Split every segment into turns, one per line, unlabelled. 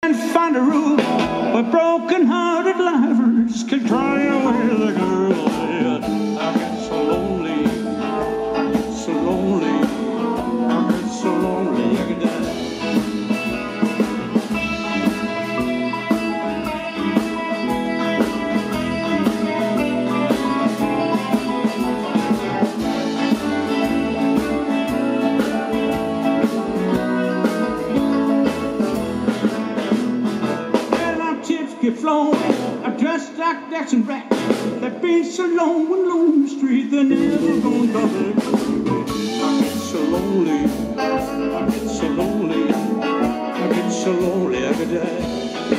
And find a rule where broken-hearted lovers can cry away the girl. I get so lonely, I get so lonely, I get so lonely I could die. Get flown, I'm dressed like Dax and Rat. They've been so long on the street, they're never gonna come back. I get so lonely, I get so lonely, I get so lonely I could die.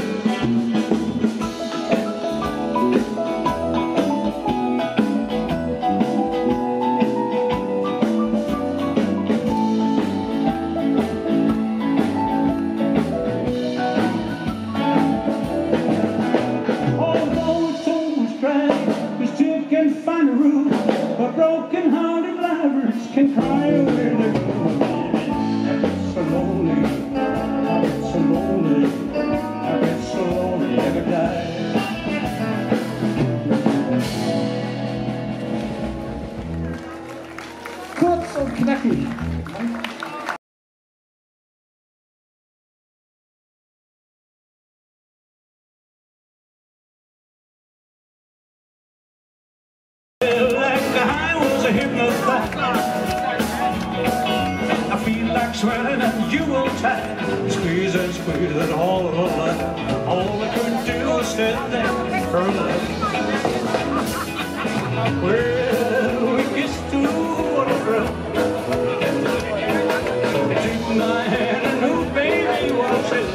Broken-hearted lovers can cry away their girl. I get so lonely, I get so lonely, I get so lonely I could die. Kurz und knackig. I feel like swelling and you will tie. Squeeze and squeeze and all of a life. All I could do was stand there for a life. Well, we kissed to what a thrill. It took my hand and oh baby what a chill.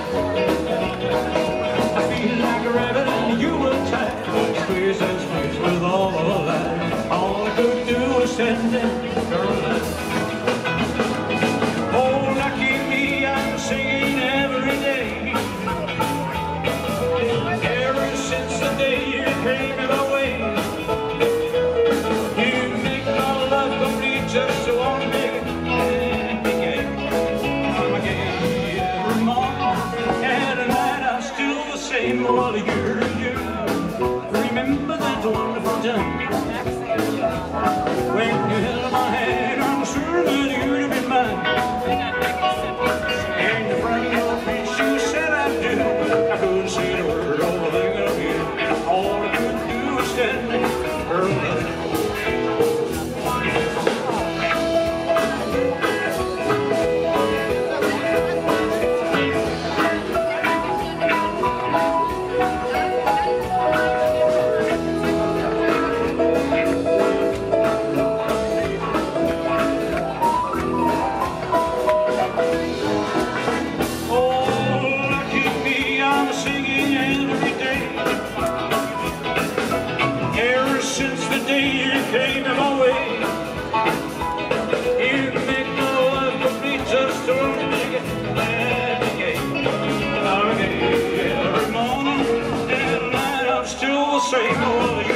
I feel like a rabbit and you will tie. Squeeze and squeeze with all of a life. All I could do was stand there for a life. Oh, lucky me, I'm singing every day. Ever since the day you came my way. You make my love complete just to one big gay. I'm a gay every morning and at night I'm still the same. Well, you remember that wonderful time when you held my hand, I'm sure that you'd have been mine. And the front of me, she said I do. I couldn't say the word, all the thing of you. All I could do was stand there for a life. Same old